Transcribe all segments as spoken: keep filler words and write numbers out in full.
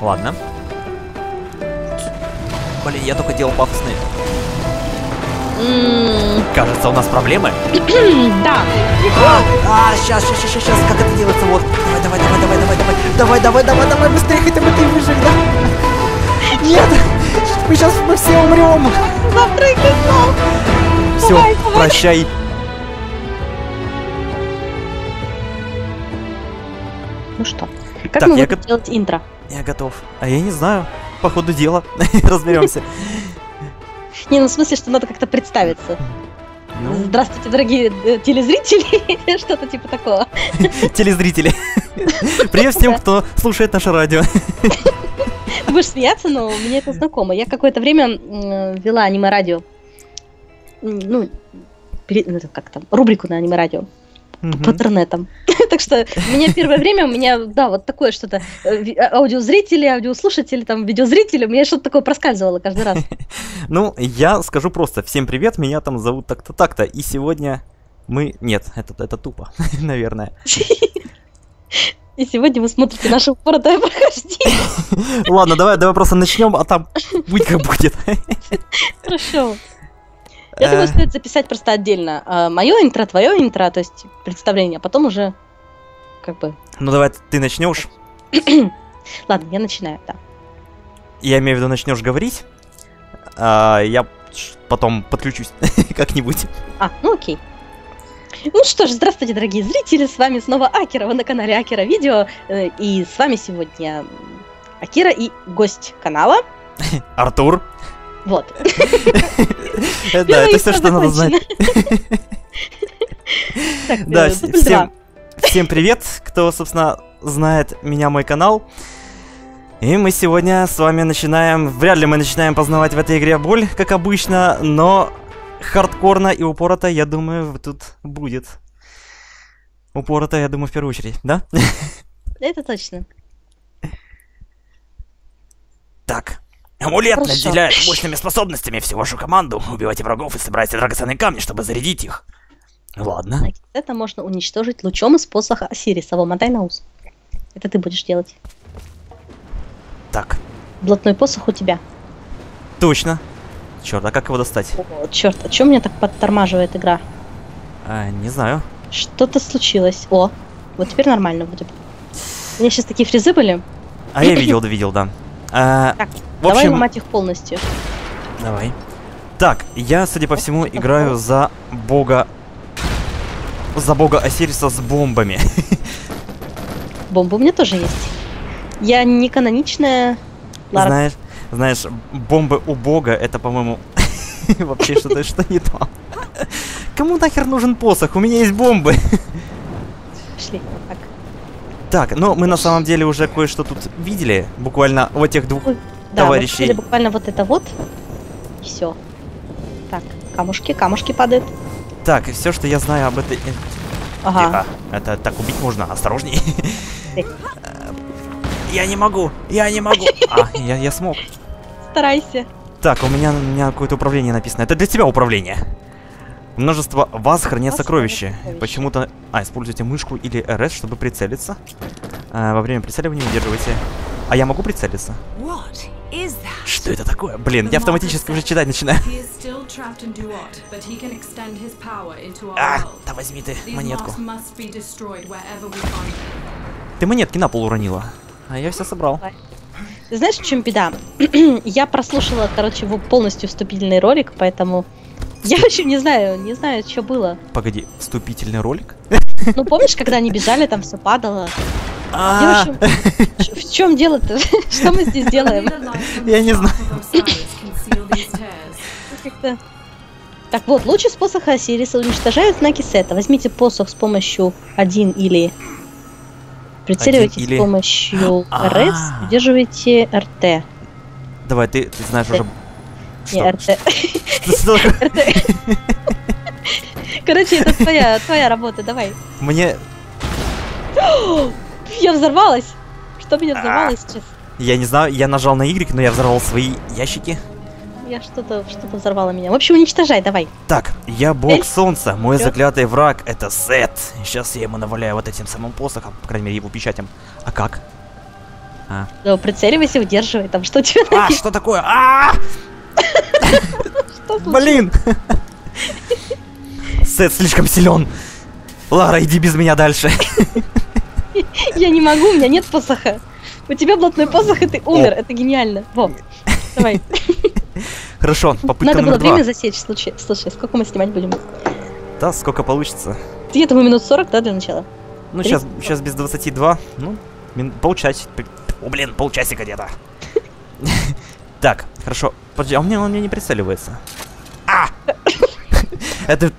Ладно. Блин, я только делал пафосные. М, Кажется, у нас проблемы. Да. А, а, сейчас, сейчас, сейчас, сейчас, как это делается? Вот. Давай, давай, давай, давай, давай, давай, давай, давай, давай, давай, быстрее, хотя бы ты выжив, да? Нет, мы сейчас мы все умрем. Запрыгай, но. Все, Давай, давай. прощай. Ну что, как Так, мы я будем гот- делать интро? Я готов. А я не знаю. По ходу дела. Разберемся. Не, ну в смысле, что надо как-то представиться. Ну, Здравствуйте, дорогие э, телезрители, или что-то типа такого. телезрители. Привет всем, кто слушает наше радио. Ты будешь смеяться, но мне это знакомо. Я какое-то время м, вела аниме-радио. М, Ну, пере- ну, это как там, рубрику на аниме-радио. По Мгм. интернетам. Так что у меня первое время, у меня, да, вот такое что-то, э, ви- а- аудиозрители, аудиослушатели, там, видеозрители, у меня что-то такое проскальзывало каждый раз. Ну, я скажу просто. Всем привет, меня там зовут так-то, так-то. И сегодня мы... Нет, это, это тупо, наверное. И сегодня вы смотрите наше упоротое прохождение. Ладно, давай, давай просто начнем, а там будь как будет. Хорошо. Я думаю, Э, стоит записать просто отдельно мое интро, твое интро, то есть представление, а потом уже как бы... Ну давай ты начнешь. Ладно, я начинаю, да. Я имею в виду, начнешь говорить. А я ш- потом подключусь как-нибудь. А, ну окей. Ну что ж, здравствуйте, дорогие зрители, с вами снова Акира, вы на канале Акира Видео, э, и с вами сегодня м, Акира и гость канала. Артур. Вот. Э, Да, Первое это все, интро что надо знать. закончено. Так, Да, э, вс- дубль два. всем, всем привет, кто, собственно, знает меня, мой канал. И мы сегодня с вами начинаем, вряд ли мы начинаем познавать в этой игре боль, как обычно, но хардкорно и упорото, я думаю, тут будет. Упорото, я думаю, в первую очередь, да? Это точно. Так. Амулет Хорошо. наделяет мощными способностями всю вашу команду. Убивайте врагов и собирайте драгоценные камни, чтобы зарядить их. Ладно. Это можно уничтожить лучом из посоха Осириса. Во, мотай на ус. Это ты будешь делать. Так, Блатной посох у тебя. точно. Черт, а как его достать? О, черт, а чё меня так подтормаживает игра? А, не знаю. Что-то случилось. О, вот теперь нормально будет. У меня сейчас такие фризы были. А я видел, да видел, да. А, Так, в давай общем, ломать их полностью. давай. Так, я, судя по всему, играю за бога... За бога Осириса с бомбами. Бомба у меня тоже есть. Я не каноничная Лара. Знаешь, знаешь, бомбы у бога, это, по-моему, вообще что-то что не то. Кому нахер нужен посох? У меня есть бомбы. Пошли. Так. Так, ну мы на самом деле уже кое-что тут видели, буквально у этих двух Ой, Да, мы товарищей. хотели буквально вот это вот. И все. Так, камушки, камушки падают. Так, и все, что я знаю об этой... э, Ага. Тихо. Это так убить можно, осторожней. Ты. Я не могу, я не могу. А, я, я смог. Старайся. Так, у меня, у меня какое-то управление написано. Это для тебя управление. Множество вас хранят Вас сокровища. хранят сокровища. Почему-то... А, используйте мышку или эр эс, чтобы прицелиться. А, во время прицеливания удерживайте. А я могу прицелиться? What is that? Что это такое? Блин, я автоматически уже читать начинаю. He is still trapped in Duat, but he can extend his power into our А, world. да возьми ты These монетку. marks must be destroyed wherever we find them. Ты монетки на пол уронила. А я все собрал. Ты знаешь, в чем беда? Я прослушала, короче, его полностью вступительный ролик, поэтому я вообще не знаю, не знаю, что было. Погоди, вступительный ролик? Ну, помнишь, когда они бежали, там все падало? И, в А, общем, ч- в чем дело-то? Что мы здесь делаем? Only the light from Я the не sharp знаю. of Osiris can seal these tears. Как-то- Так вот, луч из посоха Осириса уничтожает знаки сета. Возьмите посох с помощью один или... Прицеливайтесь или- с помощью А. эр эс, удерживайте эр тэ. Давай, ты, ты знаешь уже... Не, Что? эр тэ. Что- что такое? эр тэ. Короче, это твоя, твоя работа, давай. Мне... Я взорвалась. Что меня А. взорвалось сейчас? Я не знаю, я нажал на Y, но я взорвал свои ящики. Я что-то, что-то взорвало меня. В общем, уничтожай, давай. Так, я бог Эльф? солнца, мой Чё? заклятый враг это Сет. Сейчас я ему наваляю вот этим самым посохом, по крайней мере его печатям. А как? А. Да, прицеливайся, удерживай. Там что у тебя А, написано? что такое? А! Что случилось? Блин! Сет слишком силен. Лара, иди без меня дальше. Я не могу, у меня нет посоха. У тебя блатной посох, и ты умер. Это гениально. Во, давай. Хорошо, попытка Надо было номер два. время засечь. Слушай, слушай, сколько мы снимать будем? Да, сколько получится. Я думаю, минут сорок, да, для начала? Ну, сейчас, сейчас без двадцати два. Ну, мин- полчасика. О, блин, полчасика где-то. Так, хорошо. Подожди, а у меня он мне не прицеливается. А! Это...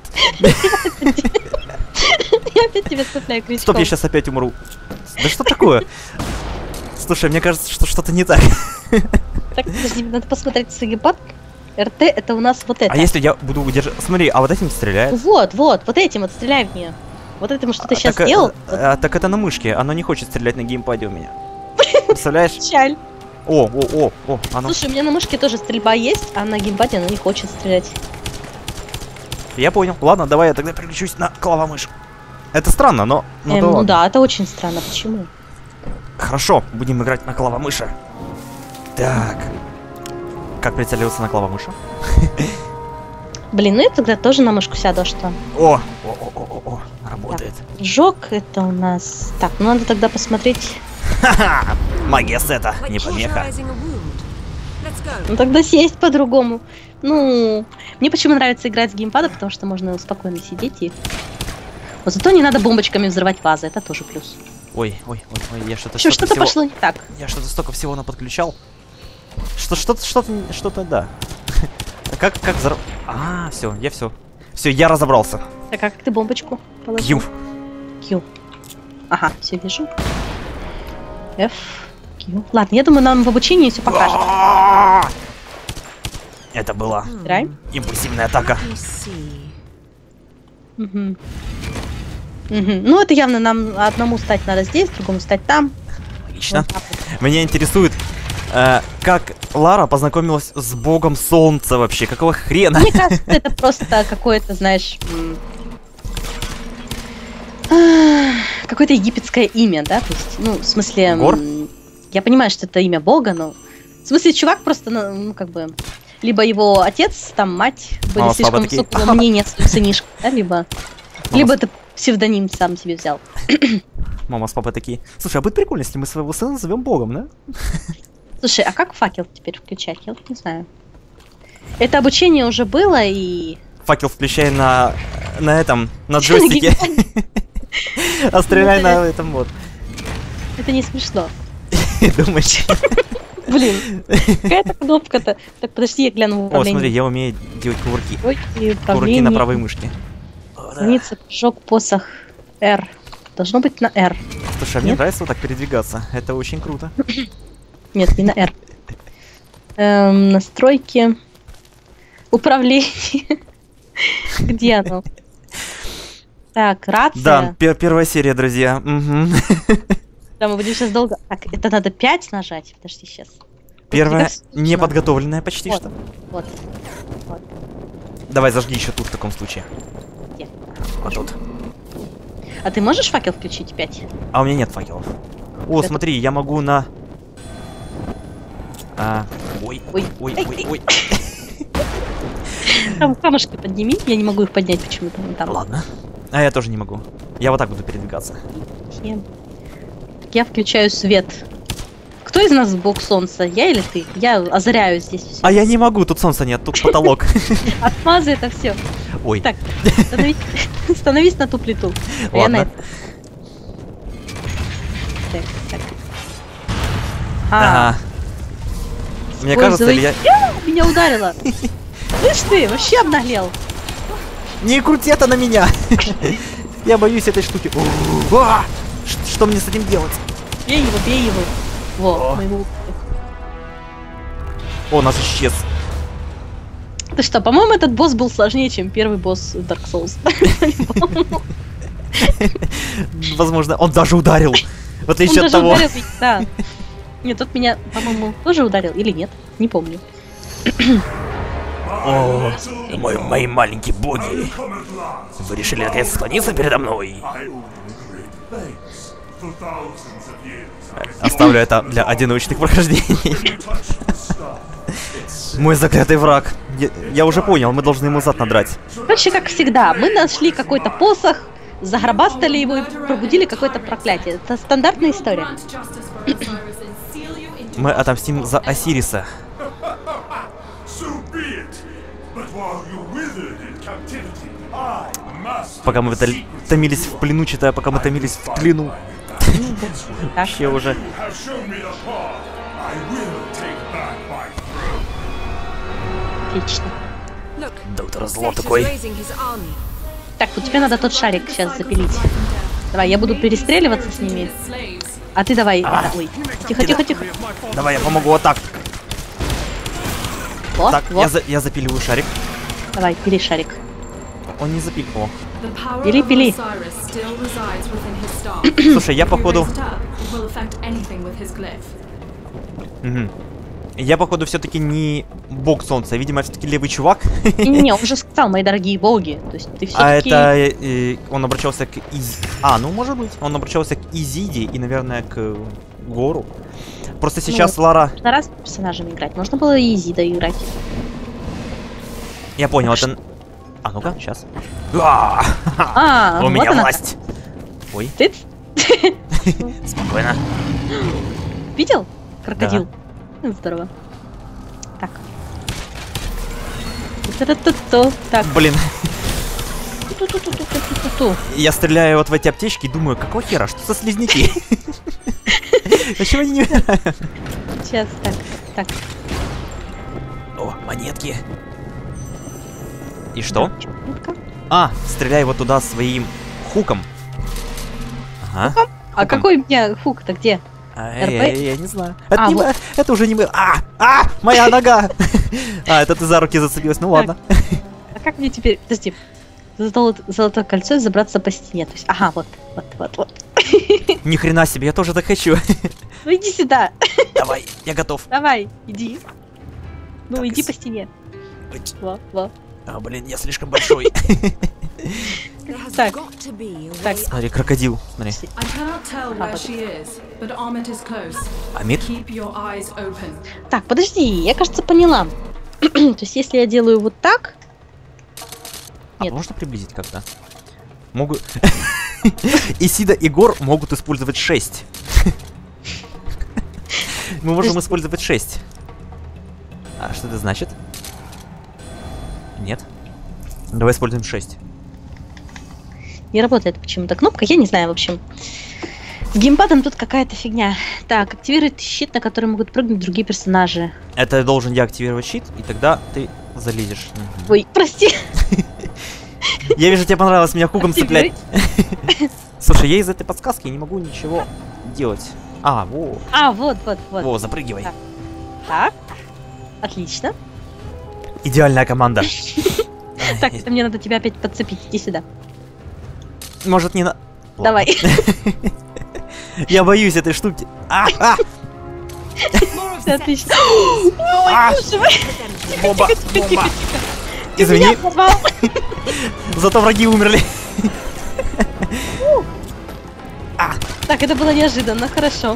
Я опять тебя цепляю крючком. Стоп, я сейчас опять умру. Да что такое? Слушай, мне кажется, что что-то не так. Так, подожди, надо посмотреть свой геймпад. РТ это у нас вот это. А если я буду удержать... Смотри, а вот этим стреляет? Вот, вот, вот этим вот стреляй в нее. Вот этим, что ты А, сейчас так, сделал. а, а, так это на мышке, оно не хочет стрелять на геймпаде у меня. Представляешь? Печаль. О, о, о, о, оно... Слушай, у меня на мышке тоже стрельба есть, а на геймпаде она не хочет стрелять. Я понял. Ладно, давай я тогда переключусь на клавомышь. Это странно, но... Ну, Эм, да ну ладно. да, это очень странно. Почему? Хорошо, будем играть на клавомыши. Так. Как прицеливаться на клавомыши? Блин, ну я тогда тоже на мышку сяду, а что? О, о, о, о, о, о, работает. Жог это у нас... Так, ну надо тогда посмотреть... Ха-ха! Магия сета, не Like помеха. cauterizing a wound. Let's go. Ну тогда сесть по-другому. Ну, мне почему нравится играть с геймпада, потому что можно спокойно сидеть и... Вот зато не надо бомбочками взрывать вазы, это тоже плюс. Ой, ой, ой, ой, я что-то Что, столько что-то всего- пошло не так. Я что-то столько всего наподключал. Что, что-то, что-то, что-то, да. Как, как взорв... А, все, я все. Все, я разобрался. Так, а как ты бомбочку положил? Q. Q. Ага, все вижу. F. Q. Ладно, я думаю, нам в обучении все покажет. А! Это была Играй. импульсивная атака. Let me see. Мгм. Мгм. Ну, это явно нам одному стать надо здесь, другому стать там. Отлично. Вот так вот. Меня интересует, э, как Лара познакомилась с богом солнца вообще. Какого хрена? Мне кажется, это просто какое-то, знаешь, м, а, какое-то египетское имя, да? То есть, ну, в смысле... м, Гор? Я понимаю, что это имя бога, но... В смысле, чувак просто, ну, ну, как бы... Либо его отец, там, мать были Мама с слишком папой такие, высокого мнения о своем сынишке, да? Либо... Мама Либо с- это псевдоним сам себе взял. Мама с папой такие. Слушай, а будет прикольно, если мы своего сына назовем богом, да? Слушай, а как факел теперь включать? Я вот не знаю. Это обучение уже было, и... Факел включай на, на этом, на джойстике. А стреляй на этом вот. Это не смешно. Думаешь? Блин, какая-то кнопка-то. Так, подожди, я гляну в О, управление. смотри, я умею делать кувырки. Ой, и Кувырки управление. на правой мышке. О, да. Страница, прыжок, посох, R. Должно быть на R. Слушай, а мне Нет? нравится вот так передвигаться. Это очень круто. Нет, не на R. Эм, настройки. Управление. Где оно? Так, рация. Да, пер- первая серия, друзья. Мгм. Да, мы будем сейчас долго... Так, это надо пять нажать. Подожди, сейчас. Первая как скучно. неподготовленная почти Вот. что. Вот. Вот. Давай зажги еще тут в таком случае. Где? Вот тут. А ты можешь факел включить пять? А у меня нет факелов. О, Это- смотри, я могу на... А, ой, Ой. ой, Эй, ой, эй. ой. Там камушки подними. Я не могу их поднять почему-то. Вон там. Ладно. А я тоже не могу. Я вот так буду передвигаться. Я... Так, я включаю свет. Кто из нас бог солнца? Я или ты? Я озаряю здесь все. А я не могу, тут солнца нет, тут потолок. Отмазы это все. Ой, Так, становись, становись на ту плиту. А я на ладно. эту. Так, так. А, Ага. Мне кажется, используй- или я... Я, меня ударило. Слышь ты, вообще обнаглел. Не крути это на меня! Я боюсь этой штуки. О, а! Ш- Что мне с этим делать? Бей его, бей его. Во, О. мы его... О, нас исчез. Ты что, по-моему, этот босс был сложнее, чем первый босс Dark Souls. Возможно, он даже ударил. В Он отличие от даже того. ударил меня, да. Нет, тот меня, по-моему, тоже ударил или нет? Не помню. О, мой- мои маленькие боги. Вы решили опять склониться передо мной? Оставлю это для одиночных прохождений. Мой заклятый враг. Я, я уже понял, мы должны ему зад надрать. Короче, как всегда, мы нашли какой-то посох, загробастали его и пробудили какое-то проклятие. Это стандартная история. Мы отомстим за Осириса. Пока мы тол- томились в плену, читая, пока мы томились в плену. Вообще уже. Отлично. Look, Доктор Зло Set is такой. raising his army. Так, вот тебе надо тот шарик сейчас запилить. Давай, я буду перестреливаться с ними. А ты давай. А. Ой. Тихо, тихо, тихо. Давай, я помогу вот так. Вот, Так, вот. я, за- я запиливаю шарик. Давай, пили шарик. Он не запилил. Пили, пили. Слушай, я походу... Мгм. Я походу все-таки не бог солнца, видимо, все-таки левый чувак. Не-не, он уже сказал, мои дорогие боги. То есть ты А все-таки... это э, он обращался к Из... А, ну может быть. Он обращался к Изиде и, наверное, к э, Гору. Просто сейчас Ну, Лара... На раз персонажами играть. Можно было и Изида играть. Я понял, это... А ну-ка, сейчас. А, А, У вот меня она. власть. Ой, Ты спокойно. видел? Крокодил. Здорово. Так. Ту-ту-ту-ту. Так. Блин, Ту-ту-ту-ту-ту-ту-ту. я стреляю вот в эти аптечки и думаю, какого хера, что за слизняки? Почему они не... Сейчас, так, так. О, монетки. И что? Ну-ка. А, стреляй вот туда своим хуком. Ага. А Хуком. какой у меня хук-то где? А, РП? я, я- я не знаю. Это, А, не вот. мо- это уже не мы. А! А! Моя нога! А, это ты за руки зацепилась. Ну ладно. А как мне теперь... Подожди. Золото- Золотое кольцо и забраться по стене. То есть, ага, вот, вот, вот, вот. Ни хрена себе, я тоже так хочу. Ну иди сюда. Давай, я готов. Давай, иди. Ну, Так, иди с- по стене. Уть. Во, во. А, блин, я слишком большой. There has Так. got to be a Так. way Смотри, крокодил. Смотри. I cannot tell where she is, but Amit is close. Амид? Keep your eyes open. Так, подожди, я, кажется, поняла. То есть, если я делаю вот так... А Нет. можно приблизить как-то? Могут... Исида и Гор могут использовать шесть. Мы можем Подожди. использовать шесть. А что это значит? Нет. Давай используем шесть. Не работает почему-то кнопка, я не знаю, в общем. С геймпадом тут какая-то фигня. Так, активирует щит, на который могут прыгнуть другие персонажи. Это должен я активировать щит, и тогда ты залезешь. Мгм. Ой, прости. Я вижу, тебе понравилось меня хуком цеплять. Активируй. Слушай, я из этой подсказки не могу ничего делать. А, во, А, вот, вот, вот. во, запрыгивай. Так. Так. Отлично. Идеальная команда. Так, это мне надо тебя опять подцепить. Иди сюда. Может, не на... Ладно. Давай. Я боюсь этой штуки. А, а, Всё отлично. а, Ой, боже мой. бомба, Тихо, тихо, бомба. тихо, тихо. Извини, Меня порвал. зато враги умерли. Так, это было неожиданно, хорошо.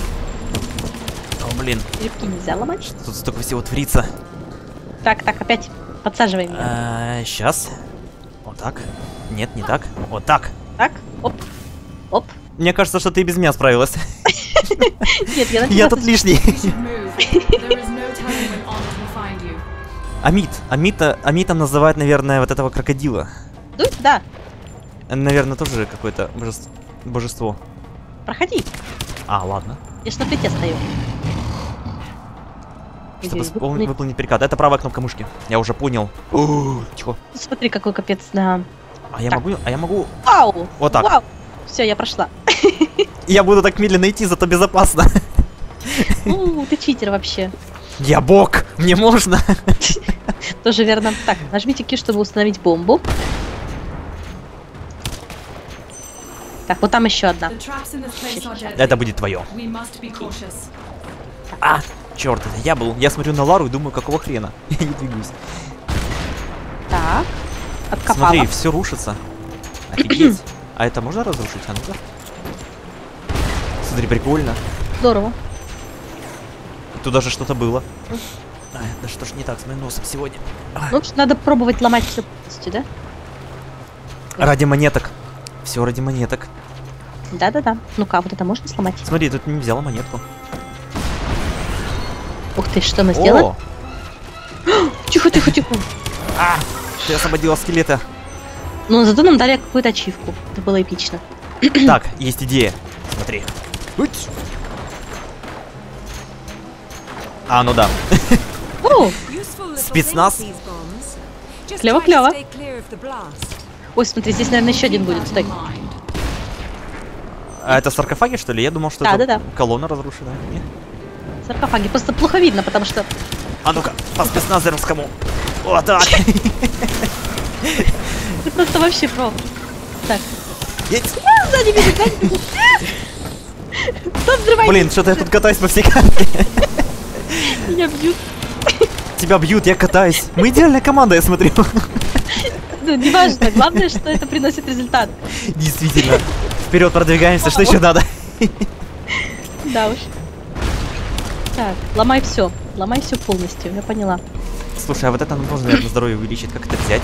О, блин, Рыбки нельзя ломать. тут столько всего творится. Так, так, опять подсаживай меня. Сейчас. Вот так. Нет, не так. Вот так. Так, оп, оп. Мне кажется, что ты и без меня справилась. Нет, я на тебя Я тут сажу. лишний. Move. There is no telling when Amit will find you. Амит. Амита, Амитом называют, наверное, вот этого крокодила. Дуй, да, Наверное, тоже какое-то божес- божество. проходи. А, ладно. Я ж на плите стою. Чтобы Иди, испол- выполни- выполнить перекат. Это правая кнопка мышки. Я уже понял. О, тихо. Смотри, какой капец, да. А я Так. могу, а я могу. Вау! Вот так. Вау! Все, я прошла. Я буду так медленно идти, зато безопасно. Ну, ты читер вообще. Я бог, мне можно. Тоже верно. Так, нажмите Q, чтобы установить бомбу. Так, вот там еще одна. The traps in this place are deadly. Это будет твое. We must be cautious. А, черт, это я был. Я смотрю на Лару и думаю, какого хрена. Я не двигаюсь. Так, откопала. Смотри, все рушится. Офигеть. А это можно разрушить? А ну-ка. Смотри, прикольно. Здорово. Тут даже что-то было. Ай, да что ж не так с моим носом сегодня? Ай. Ну, в общем, надо пробовать ломать все полностью, да? Ради монеток. Все ради монеток. Да-да-да. Ну-ка, вот это можно сломать? Смотри, тут не взяла монетку. Ух ты, что она сделала? О! Тихо-тихо-тихо. А, ты освободила скелета. Ну, зато нам дали какую-то ачивку. Это было эпично. Так, есть идея. Смотри. Уть. А, ну да. О! Useful little Спецназ. things, these bombs. Just Клево, try to клево. stay clear of the blast. Ой, смотри, здесь, наверное, еще один будет. Стой. А это саркофаги, что ли? Я думал, что Да, это да, да. колонна разрушена. Нет? Саркофаги. Просто плохо видно, потому что... А ну-ка, по спецназерскому. Вот так. Ты просто вообще про. Так. Есть. А, сзади бежит, сзади бежит. Стоп, взрывай. Блин, что-то я тут катаюсь по всей карте. Меня бьют. Тебя бьют, я катаюсь. Мы идеальная команда, я смотрю. Ну, неважно. Главное, что это приносит результат. Действительно. Вперед продвигаемся, что еще надо? Да уж. Так, ломай все. Ломай все полностью, я поняла. Слушай, а вот это можно, наверное, здоровье увеличить. Как это взять?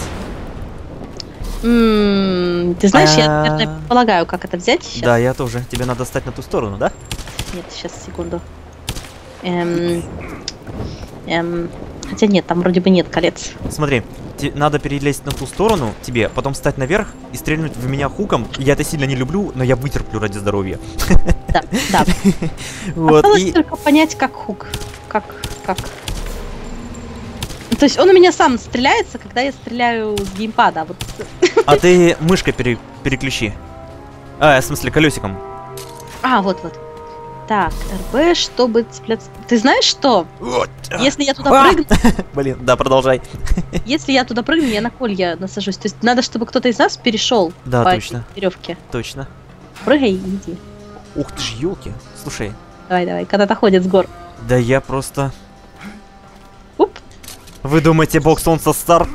М, Ты знаешь, я, А. наверное, полагаю, как это взять сейчас. Да, я тоже. Тебе надо стать на ту сторону, да? Нет, сейчас, секунду. Эм... Эм... Хотя нет, там вроде бы нет колец. Смотри, те- надо перелезть на ту сторону тебе, потом встать наверх и стрельнуть в меня хуком. Я это сильно не люблю, но я вытерплю ради здоровья. Да, да. Вот, Осталось и... только понять, как хук. Как, как. То есть он у меня сам стреляется, когда я стреляю с геймпада. а Вот. А ты мышкой пере- переключи. А, в смысле, колесиком. А, вот, вот. Так, РБ, чтобы цепляться. Ты знаешь что? Вот. Если я туда А! прыгну, Блин, да, продолжай. если я туда прыгну, я на колья насажусь. То есть надо, чтобы кто-то из нас перешел Да, по точно. веревке. Точно. Прыгай и иди. Ух ты ж, елки. Слушай, Давай, давай, когда-то ходит с гор. да я просто... Уп. Вы думаете, бог солнца стар?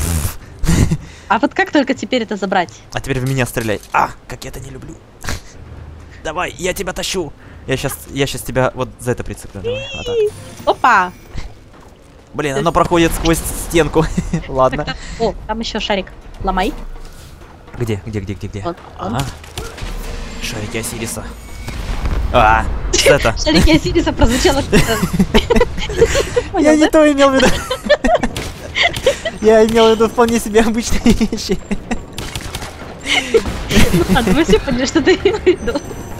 А вот как только теперь это забрать? А теперь в меня стреляй. А, как я это не люблю. Давай, я тебя тащу. Я сейчас, я сейчас тебя вот за это прицеплю. Давай, вот так. Опа! Блин, оно проходит сквозь стенку. Ладно. Так, так. О, там еще шарик. Ломай. Где, где, где, где, где? Вот он. Ага. Шарики Осириса. А, это. Шарики Осириса прозвучало. Я не то имел в виду. Я имел в виду вполне себе обычные вещи. Ладно, мы все поняли, что ты имел в виду.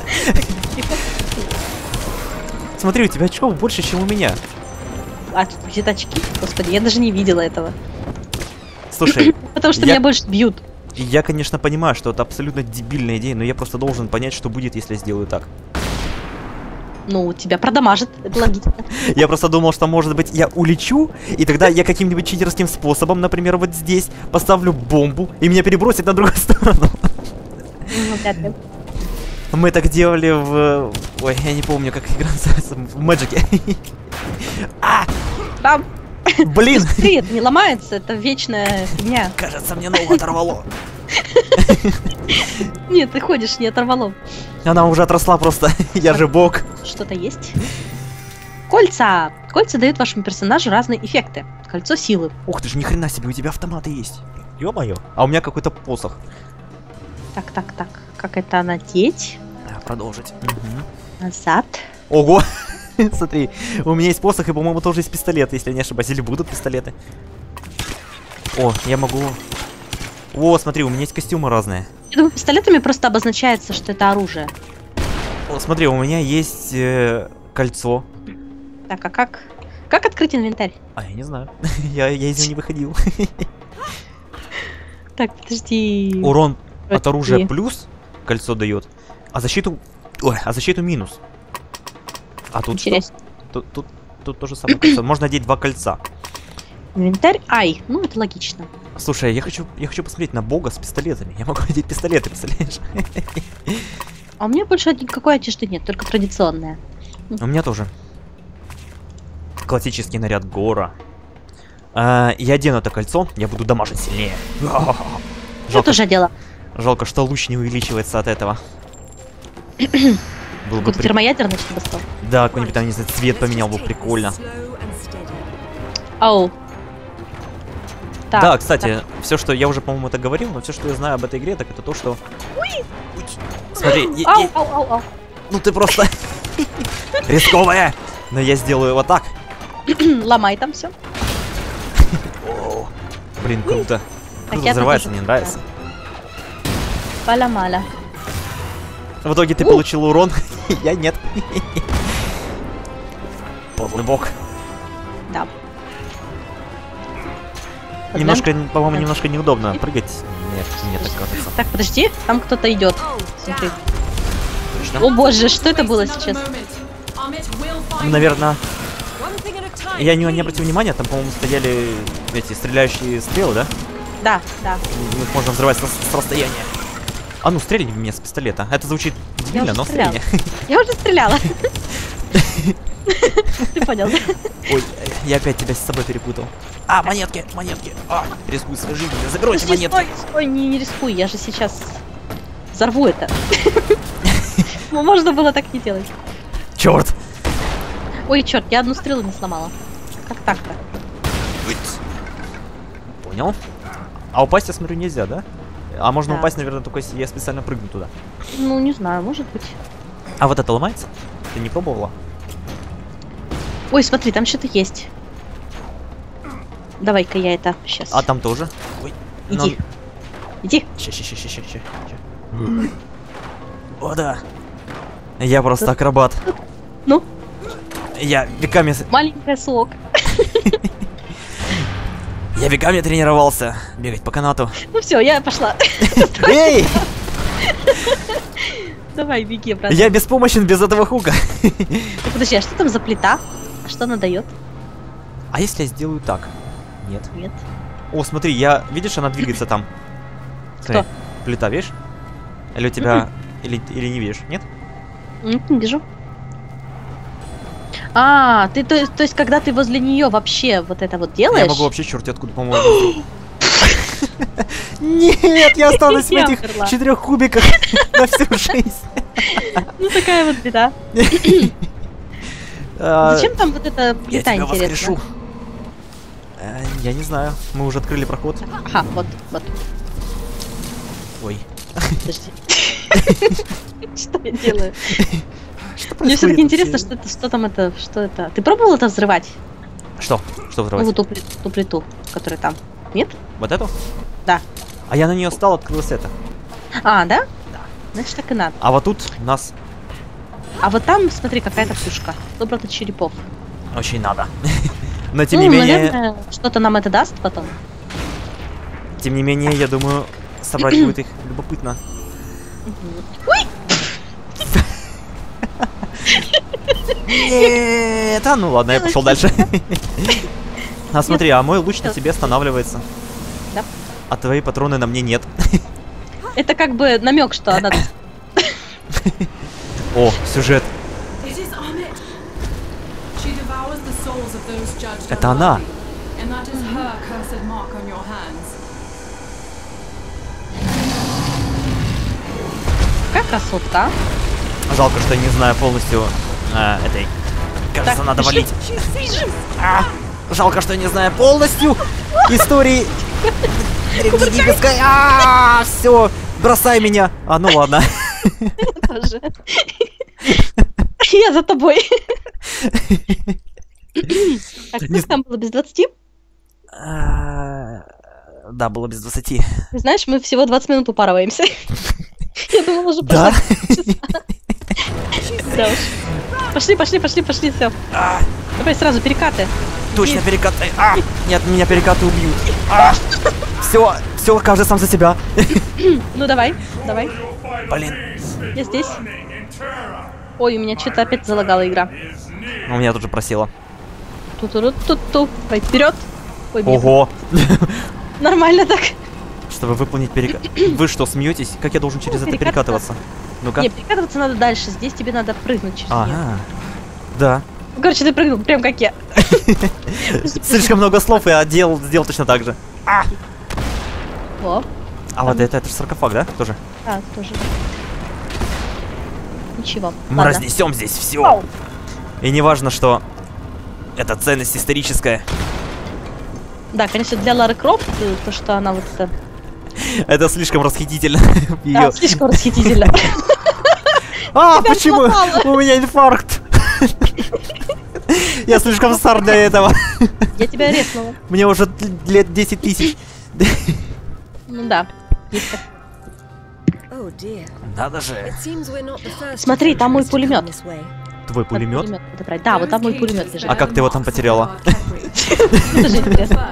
Смотри, у тебя очков больше, чем у меня. А, тут где очки? Господи, я даже не видела этого. Слушай, Потому что я- меня больше бьют. я, конечно, понимаю, что это абсолютно дебильная идея, но я просто должен понять, что будет, если я сделаю так. Ну, тебя продамажит, это логично. Я просто думал, что, может быть, я улечу, и тогда я каким-нибудь читерским способом, например, вот здесь, поставлю бомбу, и меня перебросит на другую сторону. Ну, вряд ли. Мы так делали в... Ой, я не помню, как игра называется. В Мэджике. А, Там, блин! смотри, это не ломается, это вечная фигня. Кажется, мне ногу оторвало. Нет, ты ходишь, не оторвало. Она уже отросла просто. Я же бог. Что-то есть. Кольца! Кольца дают вашему персонажу разные эффекты. Кольцо силы. Ух ты ж, ни хрена себе, у тебя автоматы есть. Ё-моё. А у меня какой-то посох. Так, так, так. Как это надеть? А, продолжить. Мгм. Назад. Ого! Смотри, у меня есть посох и, по-моему, тоже есть пистолет, если я не ошибаюсь. Или будут пистолеты. О, я могу... О, смотри, у меня есть костюмы разные. Я думаю, пистолетами просто обозначается, что это оружие. О, смотри, у меня есть э, кольцо. Так, а как? Как открыть инвентарь? А, я не знаю. я, я из него не выходил. Так, подожди. Урон от Подожди. оружия плюс кольцо дает, а защиту... Ой, а защиту минус. А тут что? Интересно. Тут, тут, тут то же самое кольцо. Можно надеть два кольца. Инвентарь. Ай, ну это логично. Слушай, я хочу, я хочу посмотреть на бога с пистолетами. Я могу надеть пистолеты, представляешь? А у меня больше никакой одежды нет, только традиционная. У меня тоже. Классический наряд Гора. А, я одену это кольцо, я буду дамажить сильнее. Я Жалко, тоже одела. жалко, что луч не увеличивается от этого. Был бы Какой-то при... термоядерный, чтобы стал. Да, какой-нибудь там, не знаю, цвет поменял бы, прикольно. Ау. Так, Да, кстати, все, что я уже, по-моему, это говорил, но все, что я знаю об этой игре, так это то, что... Ой! Смотри, так. я- Ау, я- ау, ау, ау. ну ты просто рисковая! Но я сделаю вот так. Ломай там все. О, блин, круто. Круто я взрывается, тоже мне нравится. Поломала. В итоге ты У! получил урон, я нет. Подлый бог. Да. Немножко, по-моему, Да. немножко неудобно прыгать. Нет, мне так кажется. Так, подожди, там кто-то идет. Смотри. Точно. О боже, что это было сейчас? Наверное, я не, не обратил внимания, там, по-моему, стояли эти стреляющие стрелы, да? Да, да. Мы их можно взрывать с, с расстояния. А ну, стрельни в меня с пистолета. Это звучит Я дебильно, уже но стреляла. стрельни. Я уже стреляла. Ты понял, да? Ой, я опять тебя с собой перепутал. А, монетки, монетки. А, рискуй своей жизнью, заберу эти Подожди, монетки. стой, стой, не, не рискуй, я же сейчас взорву это. Ну, можно было так не делать. Черт! Ой, черт, я одну стрелу не сломала. Как так-то? Понял. А упасть, я смотрю, нельзя, да? А можно Да. упасть, наверное, только если я специально прыгну туда. Ну, не знаю, может быть. А вот это ломается? Ты не пробовала? Ой, смотри, там что-то есть. Давай-ка я это сейчас. А там тоже? Ой, Иди. Иди. Ща, ща, ща, ща, ща, ща. О, да. Я просто акробат. Ну, Я веками... с- маленькая сок. Я веками тренировался бегать по канату. Ну все, я пошла. Эй! Давай, беги, брат. Я беспомощен без этого хука. Ну, подожди, а что там за плита? А что она дает? А если я сделаю так? Нет. Нет. О, смотри, я... Видишь, она двигается там. Смотри, Кто? плита, видишь? Или у тебя... Или, или не видишь, нет? М, Не вижу. А, ты, то, есть- то есть, когда ты возле нее вообще вот это вот делаешь? Я могу вообще черти откуда, по-моему. Нет, я останусь в Я этих умерла. четырех кубиках на всю жизнь. Ну, такая вот беда. А, Зачем там вот эта Я плита, тебя интересно? воскрешу. Э, Я не знаю, мы уже открыли проход. Ага, вот, вот, Ой. подожди. Что я делаю? Что Мне происходит все-таки интересно, вообще? что это, что там это, что это. Ты пробовал это взрывать? Что? Что Ну, взрывать? вот ту, пли- ту плиту, которая там. Нет? Вот эту? Да. А я на нее стал, открылось это. А, да? Да. Значит, так и надо. А вот тут нас А вот там, смотри, какая-то пушка. Доброта черепов. очень надо. Но тем Ну, не менее, наверное, что-то нам это даст потом. тем не менее, я думаю, собрать будет их любопытно. Нет, а ну ладно, я пошел дальше. А смотри, а мой луч на тебе останавливается. Да. А твои патроны на мне нет. Это как бы намек, что она... О, сюжет. It is Amit. She devours the souls of those judged Это она. unworthy, and that is her cursed mark on your hands. Какая красотка. Жалко, что я не знаю полностью а, этой. Кажется, Так, надо пошли. валить. А, жалко, что я не знаю полностью истории древнеегипетской. А, все, бросай меня. А, ну ладно. Тоже. Я за тобой. Так, Не сколько там было без двадцати? А, Да, было без двадцати. Ты знаешь, мы всего двадцать минут упарываемся. Я думала, уже Да? прошло. Да уж. Пошли, пошли, пошли, пошли, все. А, Давай сразу перекаты. точно перекаты. А, нет, меня перекаты убьют. Все, все, каждый сам за себя. Ну давай, давай. Блин, Я здесь. Ой, у меня что-то опять залагала игра. у меня тут же просело. Ту-ту-ру-ту-ту. Давай, вперед. Ой, блин. Ого. Нормально так. Чтобы выполнить перекат... Вы что, смеетесь? Как я должен через это Перекатываться. перекатываться? Ну-ка. Не, перекатываться надо дальше. Здесь тебе надо прыгнуть через неё. Ага. Да. Ну, короче, ты прыгнул, прям как я. Слишком много слов, и делал, сделал точно так же. О, А вот это, это же саркофаг, да? Тоже? а, тоже. Ничего. Мы Ладно. разнесем здесь все. Вау. И не важно, что это ценность историческая. Да, конечно, для Лары Крофт, э, то, что она вот это... Это слишком расхитительно. Да, Её- слишком расхитительно. А, тебя почему? сломало. У меня инфаркт. Я слишком стар для этого. Я тебя резнула. Мне уже лет десять тысяч. Ну да, есть так. Oh dear. Надо же. It seems we're not the first Смотри, там мой adventurers to come пулемет. this way. Твой Надо пулемет? пулемет подобрать. Да, вот там мой пулемет лежит. А как ты его там потеряла? Это же интересно.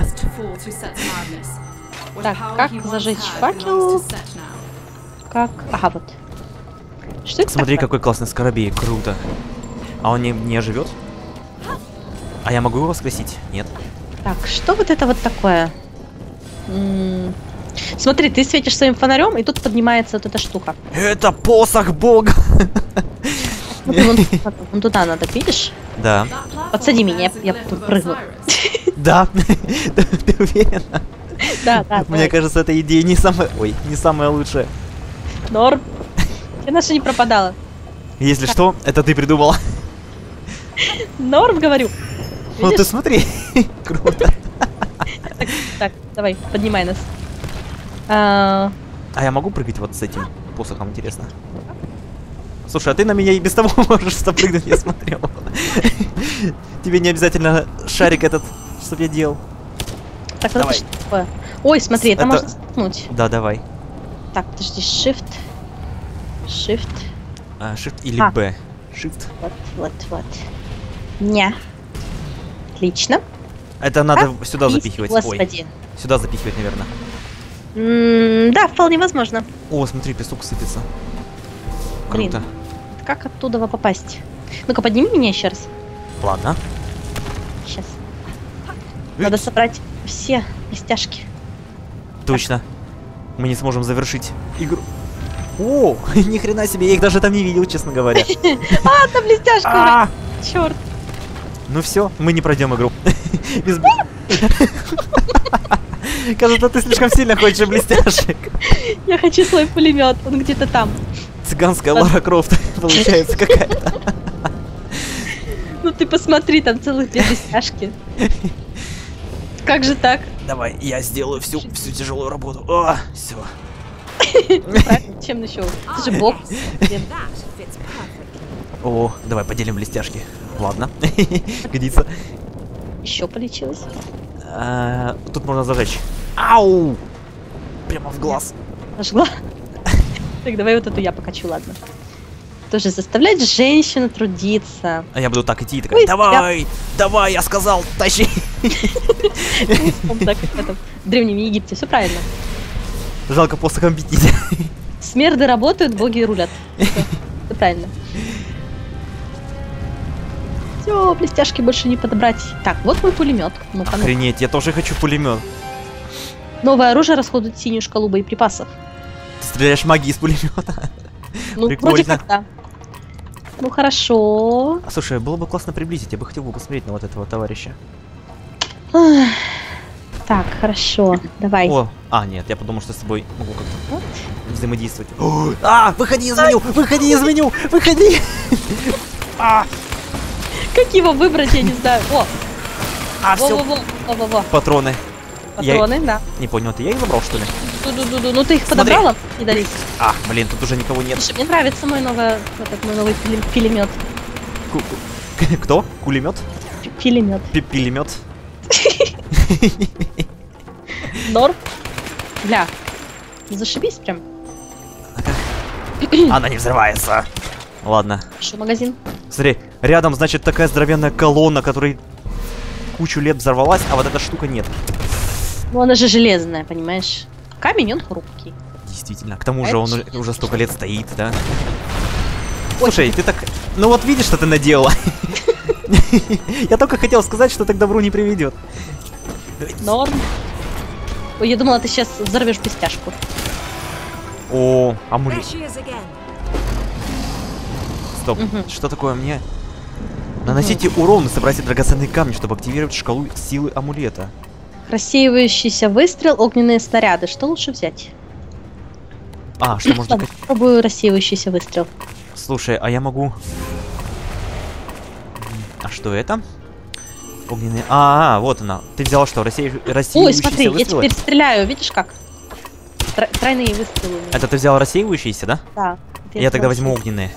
Так, Так, как зажечь факел? Как... Ага, вот. Что это Смотри, такое? какой классный скоробей. Круто. А он не, не живет? А я могу его воскресить? Нет. Так, что вот это вот такое? М, Смотри, ты светишь своим фонарем, и тут поднимается вот эта штука. Это посох бога. Вот вон, вон- вон туда надо, видишь? Да. Подсади меня, я тут прыгну. Да. Ты уверена? Да, да, Мне давай. кажется, эта идея не самая... Ой, не самая лучшая. Норм. Я наша не пропадала. Если что, это ты придумала. Норм, говорю. Ну ты Видишь? смотри. Круто. Так, так, давай, поднимай нас. А, А я могу прыгать вот с этим посохом, интересно? Слушай, а ты на меня и без того можешь запрыгнуть, я смотрел. Тебе не обязательно шарик этот, чтоб я делал. так, вот это Давай. что такое? Ой, смотри, это, Это- можно столкнуть. Да, давай. Так, подожди, shift. Shift. А, Shift или А. B? Shift. Вот, вот, вот. Ня. Отлично. Это надо сюда запихивать. Ой, Господи. сюда запихивать, наверное. М, да, вполне возможно. О, смотри, песок сыпется. Блин. Круто. Как оттуда попасть? Ну-ка, подними меня еще раз. Ладно. Сейчас. Надо собрать все блестяшки. Точно. Мы не сможем завершить игру. О, ни хрена себе, я их даже там не видел, честно говоря. А, одна блестяшка! А! Черт! Ну все, мы не пройдем игру. Без б- Кажется, ты слишком сильно хочешь блестяшек. Я хочу свой пулемет, он где-то там. Цыганская Лара Крофт получается какая-то. Ну ты посмотри, там целых две блестяшки. Как же так? Давай, я сделаю всю, всю тяжелую работу. О, все. Правильно, чем еще? Это же бог. Блин. That fits perfectly. О, давай поделим блестяшки. Ладно, годится. Еще полечилась. А, Тут можно зажечь. Ау! Прямо в глаз. Нажгла. Так, давай вот эту я покачу, ладно. Тоже заставлять женщину трудиться. А я буду так идти и такая, Ой, давай, давай, я сказал, тащи. Он так, как в этом в Древнем Египте, все правильно. Жалко посохом бить. Смерды работают, боги рулят. Все правильно. Все, блестяшки больше не подобрать. Так, вот мой пулемет. Ну-ка, ну. Охренеть, я тоже хочу пулемет. Новое оружие расходует синюю шкалу боеприпасов. Ты стреляешь магией из пулемета. Ну, Прикольно. вроде как да. Ну, хорошо. А, слушай, было бы классно приблизить, я бы хотел бы посмотреть на вот этого товарища. Ах. Так, хорошо. Давай. О, а, нет, я подумал, что с тобой могу как-то Вот. взаимодействовать. О, а, выходи из меню, выходи из меню, выходи. А, Как его выбрать, я не знаю. О, а, все, во-во-во, во-во-во. патроны. Я- Патроны, да. Не понял, ты я их забрал, что ли? Ду-ду-ду-ду. Ну, ты их Смотри. подобрала? Не дались. А, блин, тут уже никого нет. Слушай, мне нравится мой новый, этот мой новый пиле- пилемет. Ку- ку- Кто? Кулемет? Пи- Пилемет. Пилемет? Норм. Бля. Ну, зашибись прям. Она не взрывается. Ладно. Что, магазин? Смотри, рядом, значит, такая здоровенная колонна, которой кучу лет взорвалась, а вот эта штука нет. Ну, она же железная, понимаешь? Камень, он хрупкий. Действительно. К тому А же это он что? уже- уже столько лет стоит, да? Слушай, ты так... Ну вот видишь, что ты наделала. Я только хотел сказать, что так к добру не приведет. Норм. Ой, я думала, ты сейчас взорвешь блестяшку. О, There амулет. she is again. Стоп. Мгм. Что такое мне? Наносите урон и собирайте драгоценные камни, чтобы активировать шкалу силы амулета. Рассеивающийся выстрел, огненные снаряды. Что лучше взять? А, что можно... Ладно, попробую рассеивающийся выстрел. Слушай, а я могу... А что это? Огненные... А, -а, -а вот она. Ты взяла что, Россия... рассеивающиеся Ой, смотри, выстрелы? я теперь стреляю, видишь как? Тро тройные выстрелы. у меня. Это ты взял рассеивающиеся, да? Да. это Я тогда взяла возьму себе. огненные.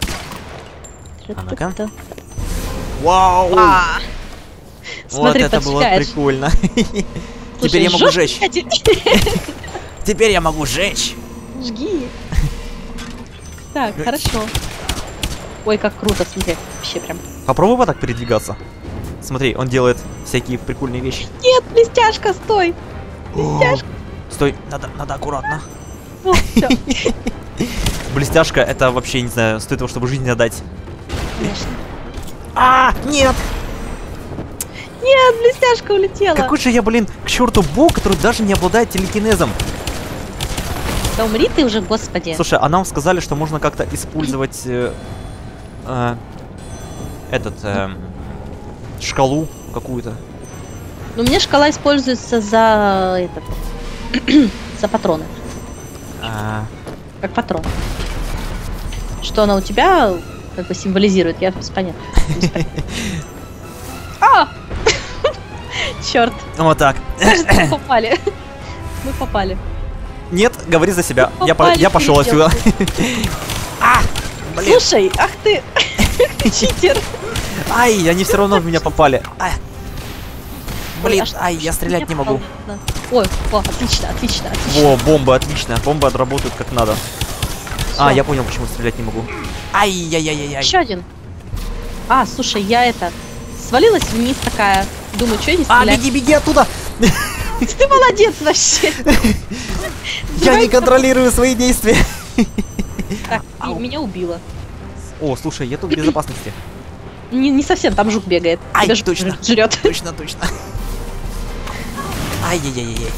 А ну-ка. Тра-та-та. Вау! А, Вот Смотри, это было поджигаешь. прикольно. Слушай, Теперь я могу жёстко, жечь. кстати. Теперь я могу жечь. Жги. Так, хорошо. Ой, как круто, смотри. Вообще прям. Попробуй вот так передвигаться. Смотри, он делает всякие прикольные вещи. Нет, блестяшка, стой. Блестяшка. Стой, надо, надо аккуратно. О, всё. Блестяшка, это вообще, не знаю, стоит того, чтобы жизнь отдать. Конечно. А, нет! Нет, блестяшка улетела. Какой же я, блин, к черту бог, который даже не обладает телекинезом. Да умри ты уже, господи. Слушай, а нам сказали, что можно как-то использовать э, э, этот э, шкалу какую-то. Ну, у меня шкала используется за этот, за патроны. А, Как патрон. Что она у тебя как бы символизирует, я без понятия. Без понятия. А! Черт, вот так. кажется, мы попали. Мы попали. Нет, говори за себя. Я, по- Попали я пошел отсюда. переделки. А, блин. Слушай, ах ты, ты читер. Ай, они все равно в меня попали. Ай. Ой, Блин, а что- ай, я что стрелять меня не могу. попало? Ой, о, отлично, отлично, отлично. Во, бомба, отлично. Бомбы отработают как надо. А, Всё. я понял, почему стрелять не могу. Ай-яй-яй-яй. Еще один. А, слушай, я это свалилась вниз такая. Думаю, что я не А, стреляю. беги, беги оттуда! Ты молодец вообще. Я не контролирую свои действия. Так, и Ау. меня убило. О, слушай, я тут в безопасности. Не, не совсем, там жук бегает. Ай, Тебя жук точно. жрет. Точно, точно. Ай-яй-яй-яй.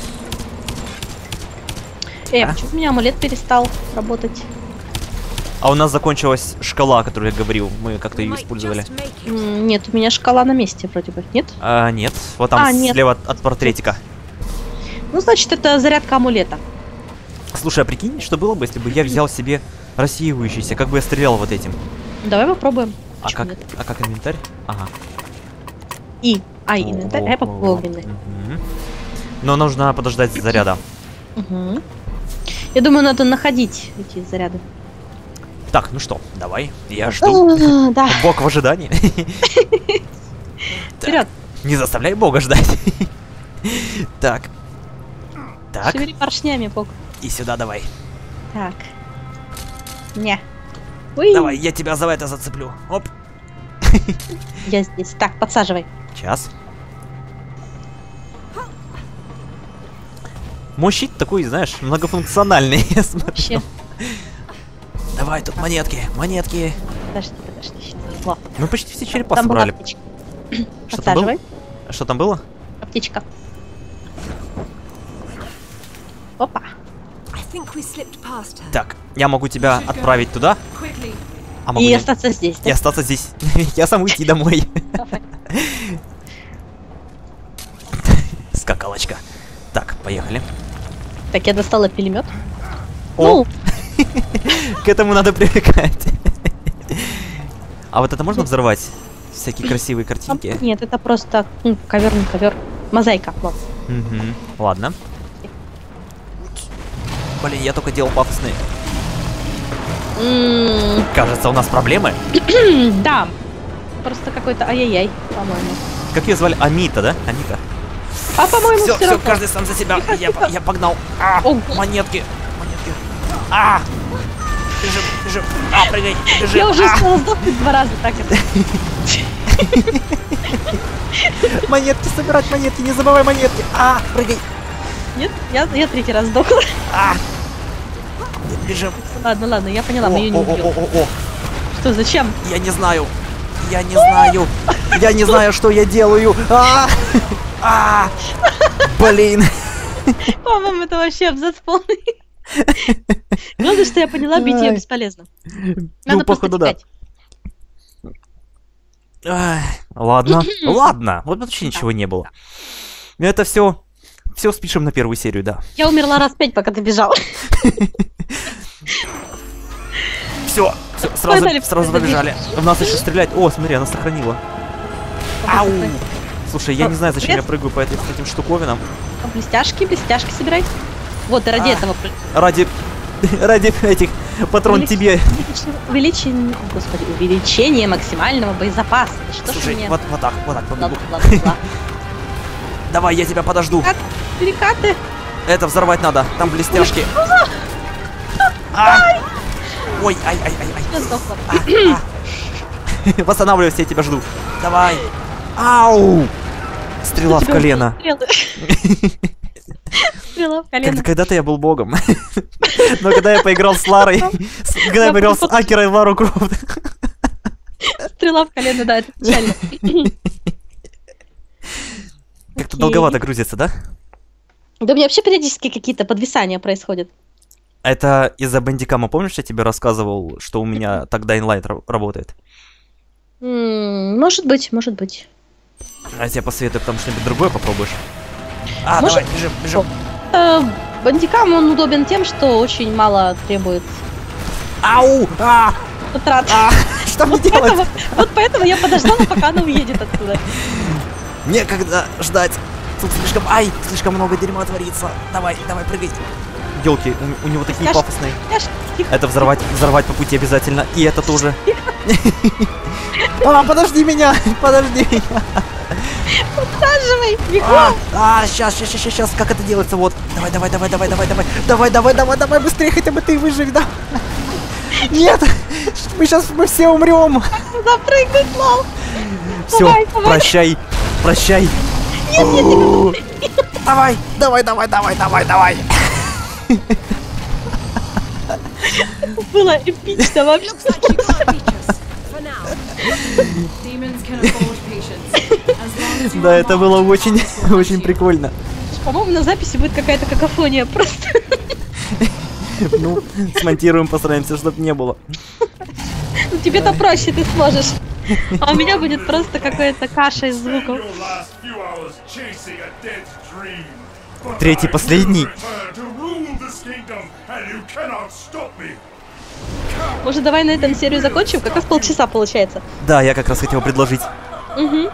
Эй, А? почему у меня амулет перестал работать? А у нас закончилась шкала, о которой я говорил. Мы как-то We ее might использовали. just make it. М, Нет, у меня шкала на месте вроде бы. Нет? А, нет. Вот там А, нет. слева от, от портретика. Ну, значит, это зарядка амулета. Слушай, а прикинь, что было бы, если бы я взял себе рассеивающийся? Как бы я стрелял вот этим? Давай попробуем. А Почему как, нет? а как инвентарь? Ага. И. Ай, инвентарь. А я попробую огненный. Мгм. Но нужно подождать заряда. Угу. Я думаю, надо находить эти заряды. Так, ну что, давай, я жду. А, Да, Бог в ожидании. вперед. Не заставляй Бога ждать. Так. Так, Шевели поршнями, Бог. и сюда давай. Так. Не. Уи, Давай, я тебя за это зацеплю. Оп. я здесь. Так, подсаживай. Сейчас. Мой щит такой, знаешь, многофункциональный, я смотрю. Вообще. Давай, тут монетки, монетки. Подожди, подожди. Во, Мы почти все черепа там была собрали. аптечка. Что там было? Подсаживай. Что там было? Аптечка. Опа. I think we slipped past her. Так, я могу тебя отправить туда, Quickly. а могу И не- остаться здесь, и да? остаться здесь. Я сам уйти домой. Давай. Скакалочка. Так, поехали. Так, я достала пулемет. О, Ну, к этому надо привыкать. А вот это можно взорвать? Всякие красивые там- картинки. нет, это просто ну, ковер на ковер. Мозаика. Вот. Мгм. Ладно. Блин, я только делал пафосные. М, Кажется, у нас проблемы. Да. Просто какой-то ай-яй-яй, по-моему. Как ее звали? Амита, да? Амита. А, по-моему, Все, все все, равно. каждый сам за себя. Тихо, Я, тихо. я погнал. А, Ого. монетки. Монетки. А! Бежим, бежим. А, прыгай, бежим. Я уже А! успела сдохнуть два раза, так это. Монетки, собирать монетки, не забывай монетки. А, прыгай. Нет, я, я третий раз сдохла. А! Бежим. Ладно, ладно, я поняла, О, мы ее не о, о, убьем. о, о, о. Что, зачем? Я не знаю. Я не знаю. Я не знаю, что я делаю. А! А! Блин. По-моему, это вообще абзац полный. Главное, что я поняла, бить ее Ай. бесполезно. Ну, Надо просто походу, да. текать. Ай, ладно. Ладно. Вот вообще ничего не было. Это все. Все спишем на первую серию, да. Я умерла раз пять, пока ты бежал. Все. Всё, сразу, Погнали, сразу погнали. побежали. В нас еще стрелять. О, смотри, она сохранила. Ау! Слушай, я не знаю, зачем я прыгаю по этим, этим штуковинам. Блестяшки, блестяшки собирай. Вот, и ради А. этого. Ради... Ради этих патрон Увелич- тебе. Увеличение, господи, увеличение максимального боезапаса. Да что ж Слушай, мне? вот, вот так, вот так побегу. Бла-бла-бла-бла. Давай, я тебя подожду. Перекат- Перекаты. Это взорвать надо. Там блестяшки. А! Ой, ай, ай, ай, ай. Я сдохла. А, а. Восстанавливайся, я тебя жду. Давай. Ау! Стрела в Тебя колено. стрелы. Стрела в колено. Когда- Когда-то я был богом. Но когда я поиграл с Ларой, с- когда я поиграл с Акерой в Лару Крофт. Стрела в колено, да, это печально. Как-то Окей. долговато грузится, да? Да у меня вообще периодически какие-то подвисания происходят. Это из-за бандикама, помнишь, я тебе рассказывал, что у меня так Dying Light ра- работает? М, Может быть, может быть. А я тебе посоветую, потому что что-нибудь другое попробуешь. А, Может- давай, бежим, бежим. Э, Бандикам он удобен тем, что очень мало требует Ау! А! трат. А! Что мне делать? Поэтому- Вот поэтому я подождала, пока она уедет отсюда. Некогда ждать. Тут слишком... Ай, слишком много дерьма творится. Давай, давай, прыгай. Ёлки, у, у него такие Я ж- пафосные. Я ж- тихо. Это взорвать, взорвать по пути обязательно. И это тоже. А, подожди меня! Подожди меня! Подсаживай, бегом. А, а, сейчас, сейчас, сейчас, сейчас, как это делается? Вот. Давай, давай, давай, давай, давай, давай. Давай, давай, давай, давай, быстрее, хотя бы ты выживи, да. Нет! Мы сейчас мы все умрем. Запрыгнуть, лол. Все, Давай, давай. прощай, прощай. О, Давай, давай, давай, давай, давай, давай. Было эпично вообще. Looks like you can't reach us. For now. Demons can afford patience. As long as you Да, are это было marked, очень, others will очень find you. прикольно. По-моему, на записи будет какая-то какофония просто. Ну, смонтируем, постараемся, чтобы не было. Ну, тебе-то проще, ты сможешь. А у меня будет просто какая-то каша из звуков. Your last few hours chasing a dead dream. But Третий, I последний. return to rule this kingdom, and you cannot stop me. Может, давай на этом серию закончим? Как раз полчаса получается. Да, я как раз хотел предложить. Угу.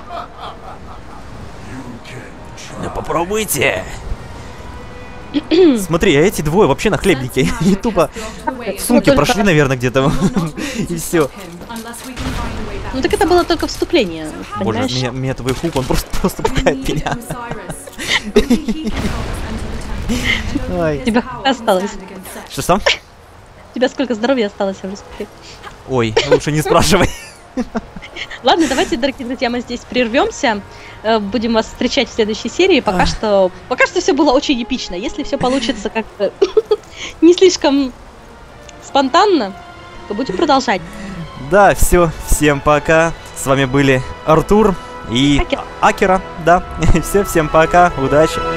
Ну, попробуйте. Смотри, а эти двое вообще нахлебники. И тупо сумки только- прошли, наверное, где-то. И все. Ну так это было только вступление, Боже, понимаешь? меня, меня твой хук, он просто, просто пугает меня. Ой. Тебя осталось. Что там? У тебя сколько здоровья осталось в республике? Ой, лучше не спрашивай. Ладно, давайте, дорогие друзья, мы здесь прервемся. Э, Будем вас встречать в следующей серии. Пока Ах. что, пока что все было очень эпично. Если все получится как-то не слишком спонтанно, то будем продолжать. Да, все, всем пока. С вами были Артур и Акера. Акера, да. Все, всем пока, удачи.